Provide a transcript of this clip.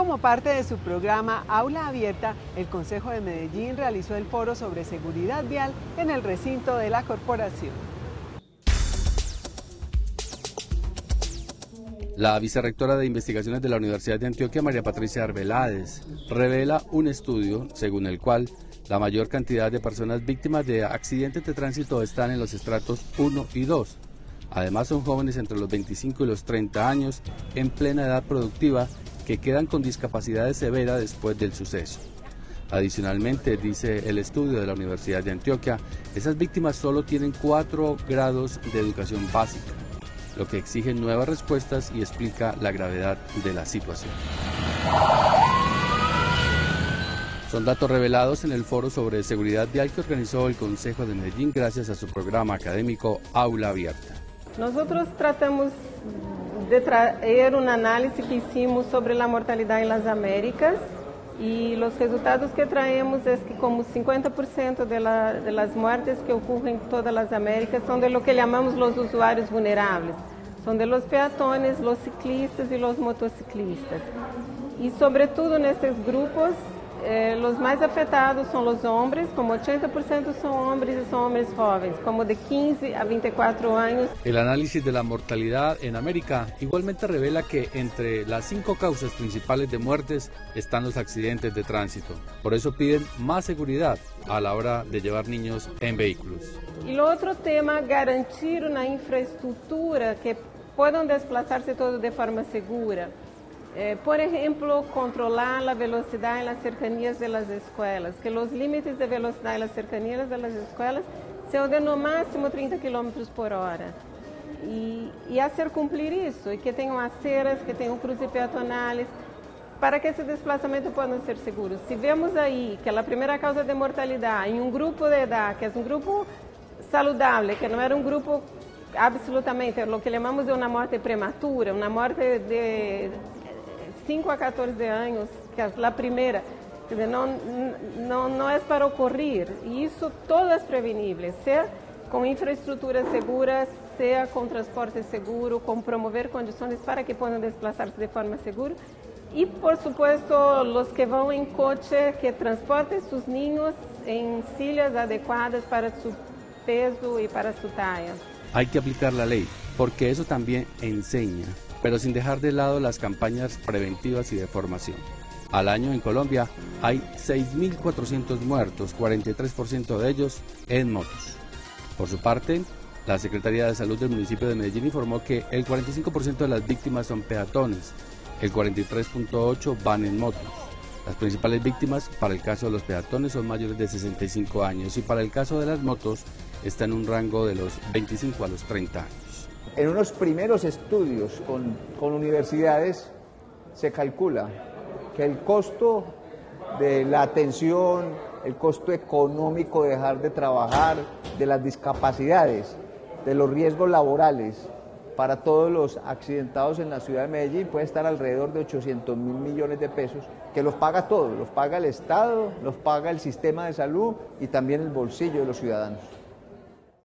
como parte de su programa Aula Abierta, el Consejo de Medellín realizó el foro sobre seguridad vial en el recinto de la corporación. La vicerrectora de Investigaciones de la Universidad de Antioquia, María Patricia Arbeláez, revela un estudio según el cual la mayor cantidad de personas víctimas de accidentes de tránsito están en los estratos 1 y 2. Además, son jóvenes entre los 25 y los 30 años en plena edad productiva que quedan con discapacidad severa después del suceso. Adicionalmente, dice el estudio de la Universidad de Antioquia, esas víctimas solo tienen 4 grados de educación básica, lo que exige nuevas respuestas y explica la gravedad de la situación. Son datos revelados en el foro sobre seguridad vial que organizó el Consejo de Medellín gracias a su programa académico Aula Abierta. Nosotros tratamos de traer un análisis que hicimos sobre la mortalidad en las Américas y los resultados que traemos es que como 50% de las muertes que ocurren en todas las Américas son de lo que llamamos los usuarios vulnerables. Son de los peatones, los ciclistas y los motociclistas. Y sobre todo en estos grupos, los más afectados son los hombres, como 80% son hombres y son hombres jóvenes, como de 15 a 24 años. El análisis de la mortalidad en América igualmente revela que entre las 5 causas principales de muertes están los accidentes de tránsito. Por eso piden más seguridad a la hora de llevar niños en vehículos. Y lo otro tema, garantir una infraestructura que puedan desplazarse todos de forma segura. Por ejemplo, controlar la velocidad en las cercanías de las escuelas, que los límites de velocidad en las cercanías de las escuelas sean de no máximo 30 km por hora. Y hacer cumplir eso, y que tengan aceras, que tengan cruces peatonales, para que ese desplazamiento pueda ser seguro. Si vemos ahí que la primera causa de mortalidad en un grupo de edad, que es un grupo saludable, que no era un grupo absolutamente, lo que llamamos de una muerte prematura, una muerte de 5 a 14 años, que es la primera, quer dizer, no es para ocurrir, y eso todo es prevenible, sea con infraestructura segura, sea con transporte seguro, con promover condiciones para que puedan desplazarse de forma segura, y por supuesto los que van en coche, que transporten sus niños en sillas adecuadas para su peso y para su talla. Hay que aplicar la ley, porque eso también enseña, pero sin dejar de lado las campañas preventivas y de formación. Al año en Colombia hay 6.400 muertos, 43% de ellos en motos. Por su parte, la Secretaría de Salud del municipio de Medellín informó que el 45% de las víctimas son peatones, el 43.8% van en motos. Las principales víctimas para el caso de los peatones son mayores de 65 años y para el caso de las motos está en un rango de los 25 a los 30 años. En unos primeros estudios con universidades se calcula que el costo de la atención, el costo económico de dejar de trabajar, de las discapacidades, de los riesgos laborales para todos los accidentados en la ciudad de Medellín puede estar alrededor de 800.000 millones de pesos, que los paga todo, los paga el Estado, los paga el sistema de salud y también el bolsillo de los ciudadanos.